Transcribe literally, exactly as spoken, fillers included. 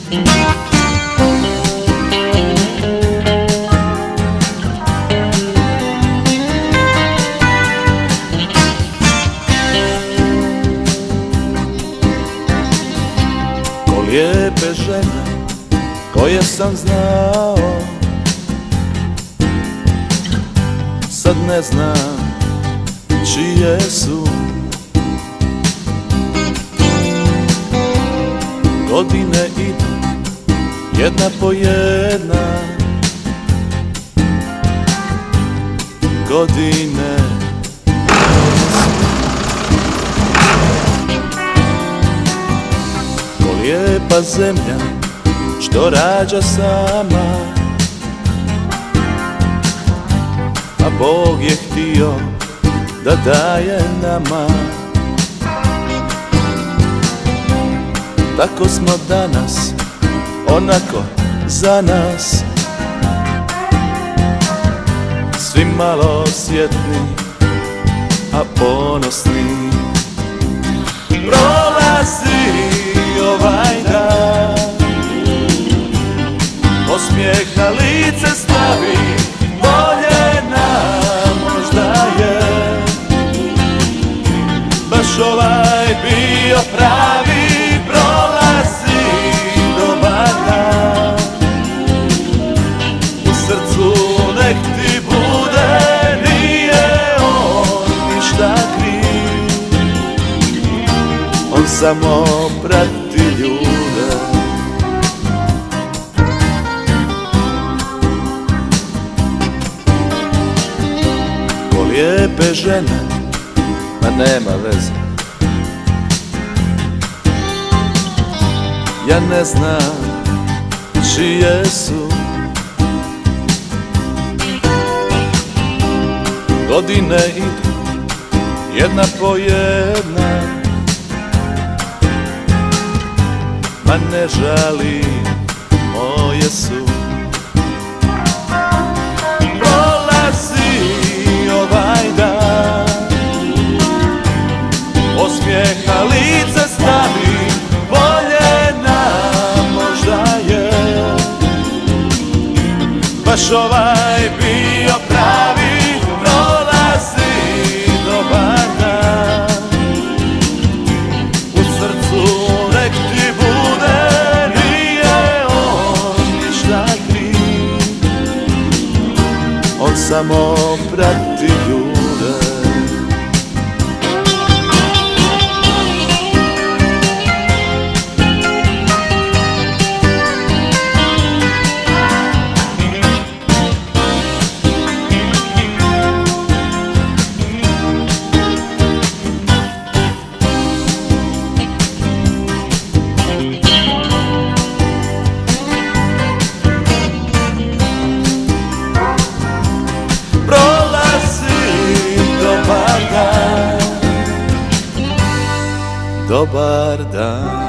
Ko lijepe žene koje sam znao, sad ne znam čije su. Godine idu jedna po jedna, godine ko lijepa zemlja što rađa sama, a Bog je htio da daje nama. Tako smo danas, onako za nas, svi malo sjetni, a ponosni. Prolazi ovaj dan, osmijeh na lice stavi, bolje nam možda je. Baš ovaj bio pravi. Nek ti bude, nije on ništa kriv, on samo prati ljude. Ko lijepe žene, ma nema veze, ja ne znam čije su. Godine idu jedna po jedna, ma ne žali, moje su. Prolazi ovaj dan, osmijeha lice stavi, bolje nam možda je. Baš ovaj bio pravi. Dobar dan, u srcu nek ti bude, nije on ništa kriv, on samo prati ljude. Dobar dan.